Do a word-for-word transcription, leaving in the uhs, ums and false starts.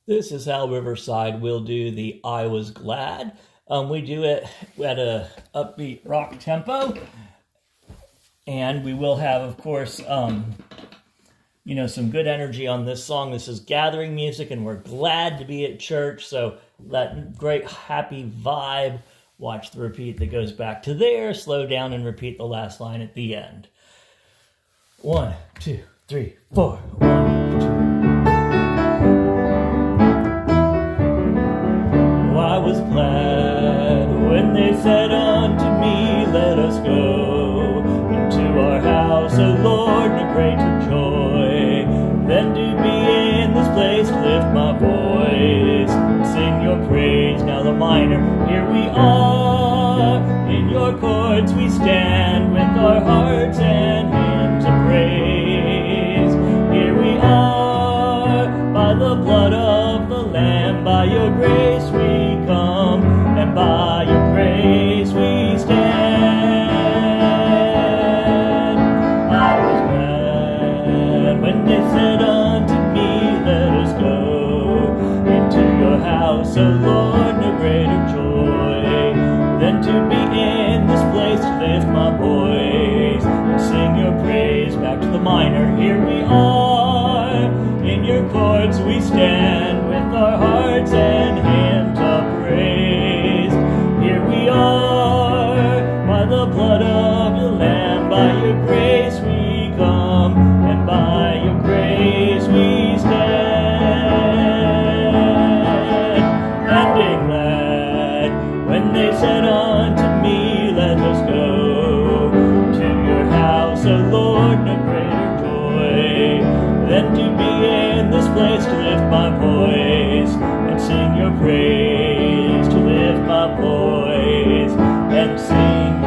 This is how Riverside will do the I Was Glad. Um, we do it at a upbeat rock tempo. And we will have, of course, um, you know, some good energy on this song. This is gathering music, and we're glad to be at church. So that great, happy vibe. Watch the repeat that goes back to there. Slow down and repeat the last line at the end. One, two, three, four. One, two. I was glad when they said unto me, let us go into our house, O Lord, in a greater joy. Then to be in this place, to lift my voice, and sing your praise. Now the minor, here we are, in your courts we stand, with our hearts and hymns of praise. Here we are, by the blood of the Lamb, by your grace we come, and by your grace we stand. I was glad when they said unto me, let us go into your house, O Lord, no greater joy than to be in this place, to lift my voice and sing your praise. Back to the minor, here we are, in your courts we stand, with our hearts and hymns of praise. Here we are, by the blood of your Lamb, by your grace we come, and by your grace we stand. And glad when they said unto me, let us go to your house, O Lord, no greater joy than to be in this place, to lift my voice and sing your praise, to lift my voice and sing